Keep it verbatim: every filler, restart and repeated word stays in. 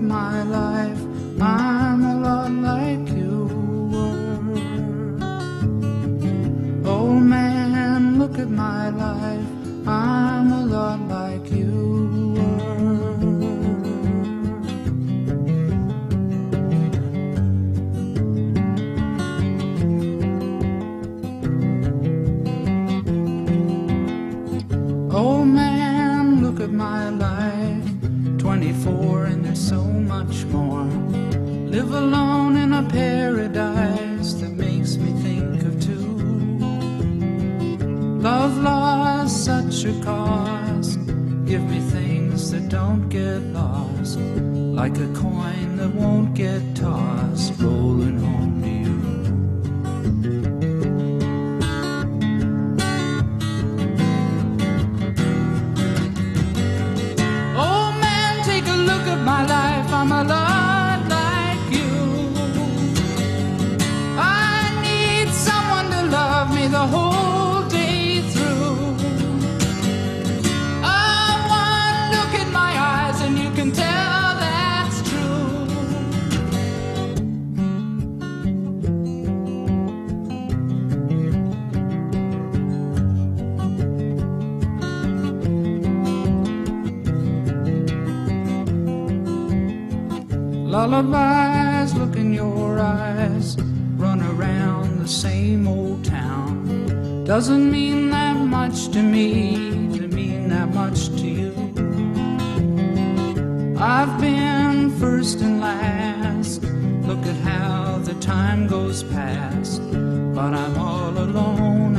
my life, I'm a lot like you were. Oh man, look at my life, I'm a lot like you were. Oh man, look at my life, twenty-four and there's so much more. Live alone in a paradise that makes me think of two. Love lost such a cost, give me things that don't get lost, like a coin that won't get tossed, rolling home to you. Oh man, take a look at my life, I'm a lot like you. I need someone to love me the whole day through. Oh, one look in my eyes and you can tell that's true. Lullabies, look in your eyes, run around the same old town. Doesn't mean that much to me, to mean that much to you. I've been first and last, look at how the time goes past, but I'm all alone